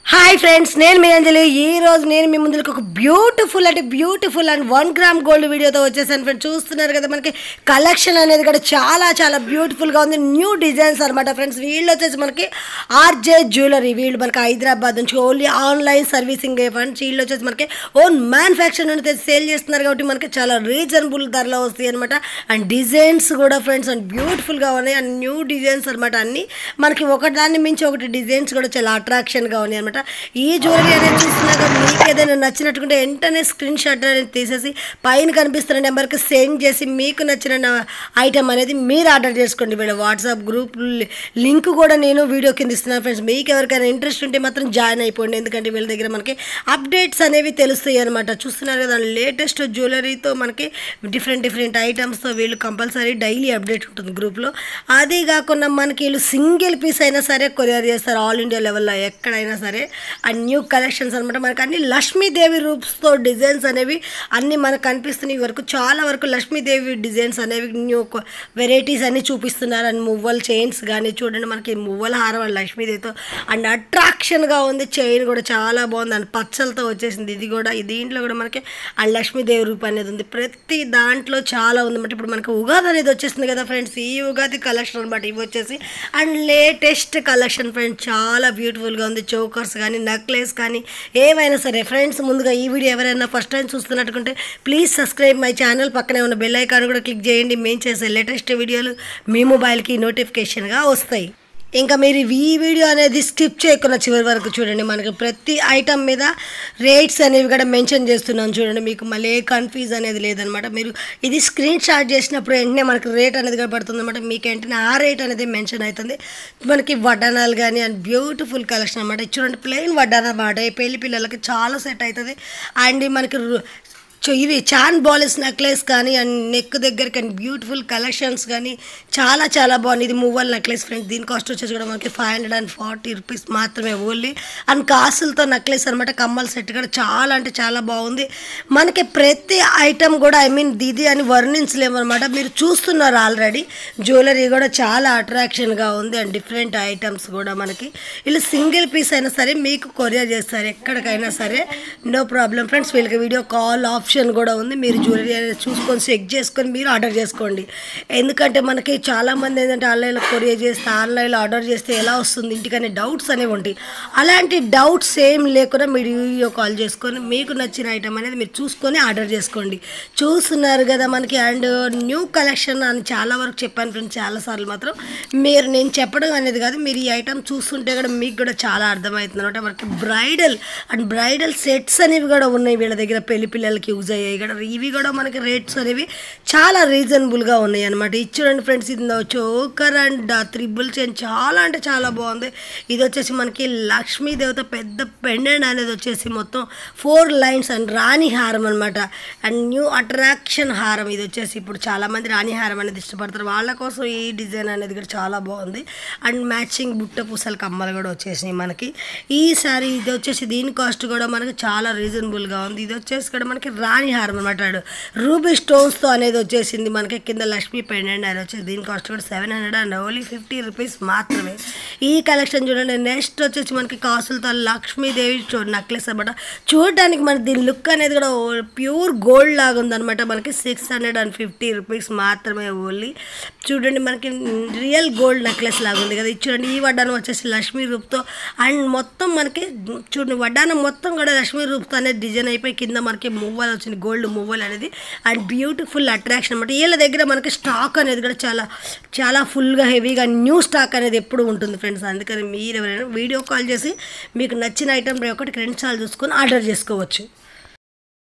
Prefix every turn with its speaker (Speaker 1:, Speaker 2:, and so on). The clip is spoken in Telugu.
Speaker 1: హాయ్ ఫ్రెండ్స్, నేను మీ అంజలి. ఈరోజు నేను మీ ముందుకు ఒక బ్యూటిఫుల్ అండ్ 1 గ్రామ్ గోల్డ్ వీడియోతో వచ్చేసాను ఫ్రెండ్స్. చూస్తున్నారు కదా, మనకి కలెక్షన్ అనేది కూడా చాలా చాలా బ్యూటిఫుల్గా ఉంది. న్యూ డిజైన్స్ అనమాట ఫ్రెండ్స్. వీళ్ళు వచ్చేసి మనకి ఆర్జే జ్యువెలరీ. వీళ్ళు మనకి హైదరాబాద్ నుంచి ఓన్లీ ఆన్లైన్ సర్వీసింగ్ ఫ్రెండ్స్. వీళ్ళు వచ్చేసి మనకి ఓన్ మ్యానుఫ్యాక్చర్ నుండి సేల్ చేస్తున్నారు కాబట్టి మనకి చాలా రీజనబుల్ ధరలో వస్తాయి అనమాట. అండ్ డిజైన్స్ కూడా ఫ్రెండ్స్ అండ్ బ్యూటిఫుల్గా ఉన్నాయి. అండ్ న్యూ డిజైన్స్ అనమాట. అన్నీ మనకి ఒకదాన్ని మించి ఒకటి డిజైన్స్ కూడా చాలా అట్రాక్షన్గా ఉన్నాయి అనమాట. ఈ జ్యువెలరీ అనేది చూస్తున్నాక మీకు ఏదైనా నచ్చినట్టుకుంటే వెంటనే స్క్రీన్ షాట్ అనేది తీసేసి పైన కనిపిస్తున్న నెంబర్కి సెండ్ చేసి మీకు నచ్చిన ఐటమ్ అనేది మీరు ఆర్డర్ చేసుకోండి. వీళ్ళ వాట్సాప్ గ్రూప్ లింక్ కూడా నేను వీడియో కింద ఇస్తున్నాను ఫ్రెండ్స్. మీకు ఎవరికైనా ఇంట్రెస్ట్ ఉంటే మాత్రం జాయిన్ అయిపోండి. ఎందుకంటే వీళ్ళ దగ్గర మనకి అప్డేట్స్ అనేవి తెలుస్తాయి అనమాట. చూస్తున్నారు కదా, లేటెస్ట్ జ్యువెలరీతో మనకి డిఫరెంట్ ఐటమ్స్తో వీళ్ళు కంపల్సరీ డైలీ అప్డేట్ ఉంటుంది గ్రూప్లో. అదే కాకుండా మనకి వీళ్ళు సింగిల్ పీస్ అయినా సరే కొరియర్ చేస్తారు ఆల్ ఇండియా లెవెల్లో ఎక్కడైనా సరే. అండ్ న్యూ కలెక్షన్స్ అనమాట. మనకు అన్ని లక్ష్మీదేవి రూప్స్తో డిజైన్స్ అనేవి అన్నీ మనకు కనిపిస్తున్నాయి. వరకు చాలా వరకు లక్ష్మీదేవి డిజైన్స్ అనేవి న్యూ వెరైటీస్ అన్నీ చూపిస్తున్నారు. అండ్ మువ్వల్ చైన్స్ కానీ చూడండి, మనకి మువ్వల హారం అండ్ లక్ష్మీదేవితో అండ్ అట్రాక్షన్గా ఉంది. చైన్ కూడా చాలా బాగుంది అండ్ పచ్చలతో వచ్చేసింది. ఇది కూడా దీంట్లో కూడా మనకి అండ్ లక్ష్మీదేవి రూప్ అనేది ఉంది. ప్రతి దాంట్లో చాలా ఉందన్నమాట. ఇప్పుడు మనకి ఉగాది అనేది వచ్చేసింది కదా ఫ్రెండ్స్. ఈ ఉగాది కలెక్షన్ అనమాట ఇవి వచ్చేసి. అండ్ లేటెస్ట్ కలెక్షన్ ఫ్రెండ్స్, చాలా బ్యూటిఫుల్గా ఉంది. చోకర్స్ కానీ నెక్లెస్ కానీ ఏవైనా సరే ఫ్రెండ్స్. ముందుగా ఈ వీడియో ఎవరైనా ఫస్ట్ టైం చూస్తున్నట్టుకుంటే ప్లీజ్ సబ్స్క్రైబ్ మై ఛానల్. పక్కనే ఉన్న బెల్ ఐకాన్ కూడా క్లిక్ చేయండి. మేము చేసే లేటెస్ట్ వీడియోలు మీ మొబైల్కి నోటిఫికేషన్గా వస్తాయి. ఇంకా మీరు ఈ వీడియో అనేది స్కిప్ చేయకుండా చివరి వరకు చూడండి. మనకి ప్రతి ఐటమ్ మీద రేట్స్ అనేవి కూడా మెన్షన్ చేస్తున్నాం చూడండి. మీకు మళ్ళీ ఏ కన్ఫ్యూజ్ అనేది లేదనమాట. మీరు ఇది స్క్రీన్ షాట్ చేసినప్పుడు వెంటనే మనకి రేట్ అనేది కూడా పడుతుంది అనమాట. మీకు వెంటనే ఆ రేట్ అనేది మెన్షన్ అవుతుంది. మనకి వడ్డానాలు కానీ అండ్ బ్యూటిఫుల్ కలెక్షన్ అనమాట. చూడండి, ప్లెయిన్ వడ్డాన అనమాట. పెళ్లి పిల్లలకి చాలా సెట్ అవుతుంది. అండ్ మనకి ఇవి చాన్ బాలెస్ నెక్లెస్ కానీ అండ్ నెక్ దగ్గర కానీ బ్యూటిఫుల్ కలెక్షన్స్ కానీ చాలా చాలా బాగుంది. ఇది మువ్వల్ నెక్లెస్ ఫ్రెండ్స్. దీని కాస్ట్ వచ్చేసి కూడా మనకి 540 రూపీస్ మాత్రమే ఓన్లీ. అండ్ కాసులతో నెక్లెస్ అనమాట. కమ్మల సెట్ కూడా చాలా అంటే చాలా బాగుంది. మనకి ప్రతి ఐటమ్ కూడా ఇది అని వర్ణించలేము అనమాట. మీరు చూస్తున్నారు ఆల్రెడీ. జ్యువెలరీ కూడా చాలా అట్రాక్షన్గా ఉంది. అండ్ డిఫరెంట్ ఐటమ్స్ కూడా మనకి వీళ్ళు సింగిల్ పీస్ అయినా సరే మీకు కొరియర్ చేస్తారు ఎక్కడికైనా సరే, నో ప్రాబ్లం ఫ్రెండ్స్. వీళ్ళకి వీడియో కాల్ ఆప్షన్ కూడా ఉంది. మీరు జ్యువెలరీ అనేది చూసుకొని చెక్ చేసుకొని మీరు ఆర్డర్ చేసుకోండి. ఎందుకంటే మనకి చాలామంది ఏంటంటే ఆన్లైన్లో కొరియర్ చేస్తే ఆన్లైన్లో ఆర్డర్ చేస్తే ఎలా వస్తుంది ఇంటికనే డౌట్స్ అనేవి ఉంటాయి. అలాంటి డౌట్స్ ఏం లేకుండా మీరు వీడియో కాల్ చేసుకొని మీకు నచ్చిన ఐటమ్ అనేది మీరు చూసుకొని ఆర్డర్ చేసుకోండి. చూస్తున్నారు కదా మనకి. అండ్ న్యూ కలెక్షన్ అని చాలా వరకు చెప్పాను ఫ్రెండ్స్. చాలాసార్లు మాత్రం నేను చెప్పడం అనేది కాదు, మీరు ఈ ఐటమ్ చూస్తుంటే కూడా మీకు కూడా చాలా అర్థమవుతుంది అనమాట. మనకి బ్రైడల్ సెట్స్ అనేవి కూడా ఉన్నాయి వీళ్ళ దగ్గర. పెళ్లి పిల్లలకి యూజ్ అయ్యాయి కూడా. ఇవి కూడా మనకి రేట్స్ అనేవి చాలా రీజనబుల్గా ఉన్నాయి అనమాట. ఇది చూడండి ఫ్రెండ్స్, ఇది చోకర్ అండ్ త్రిబుల్ చైన్ చాలా అంటే చాలా బాగుంది. ఇది వచ్చేసి మనకి లక్ష్మీదేవత పెద్ద పెండెంట్ అనేది వచ్చేసి మొత్తం 4 లైన్స్ అండ్ రాణి హారం అనమాట. అండ్ న్యూ అట్రాక్షన్ హారం ఇది వచ్చేసి. ఇప్పుడు చాలామంది రాణి హారం అనేది ఇష్టపడతారు. వాళ్ళ కోసం ఈ డిజైన్ అనేది కూడా చాలా బాగుంది. అండ్ మ్యాచింగ్ బుట్ట పూసల కమ్మలు కూడా వచ్చేసినాయి మనకి. ఈసారి ఇది వచ్చేసి దీని కాస్ట్ కూడా మనకి చాలా రీజనబుల్గా ఉంది. ఇది వచ్చేసి కూడా మనకి రాణి హారం అనమాట. రూబీ స్టోన్స్తో అనేది వచ్చేసింది మనకి. కింద లక్ష్మీ పెండెంట్ అనేది వచ్చేసి. దీని కాస్ట్ కూడా 750 రూపీస్ మాత్రమే. ఈ కలెక్షన్ చూడండి. నెక్స్ట్ వచ్చేసి మనకి కాసులతో లక్ష్మీదేవి నెక్లెస్ అనమాట. చూడడానికి మనకి దీని లుక్ అనేది కూడా ప్యూర్ గోల్డ్ లాగా ఉందనమాట. మనకి 650 రూపీస్ మాత్రమే ఓన్లీ. చూడండి, మనకి రియల్ గోల్డ్ నెక్లెస్ లాగా ఉంది కదా. ఇది చూడండి, ఈ వడ్డానం వచ్చేసి లక్ష్మీ రూప్తో అండ్ మొత్తం మనకి చూడండి వడ్డానం మొత్తం కూడా లక్ష్మీ రూప్తో అనేది డిజైన్ అయిపోయి కింద మనకి మువ్వలు వచ్చింది, గోల్డ్ మువ్వలు అనేది. అండ్ బ్యూటిఫుల్ అట్రాక్షన్ అనమాట. వీళ్ళ దగ్గర మనకి స్టాక్ అనేది కూడా చాలా చాలా ఫుల్గా హెవీగా న్యూ స్టాక్ అనేది ఎప్పుడు ఉంటుంది ఫ్రెండ్స్. అందుకని మీరు ఎవరైనా వీడియో కాల్ చేసి మీకు నచ్చిన ఐటమ్ ఒకటికి 2 సార్లు చూసుకొని ఆర్డర్ చేసుకోవచ్చు.